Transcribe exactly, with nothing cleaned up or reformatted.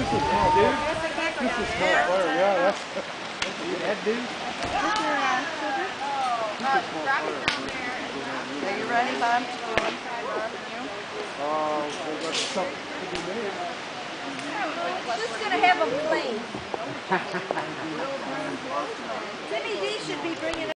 This is small, dude. This is small fire. Yeah, that's that dude. Are you ready, Bob? Oh, there's like something to be made. Who's going to have them clean? Timmy D should be bringing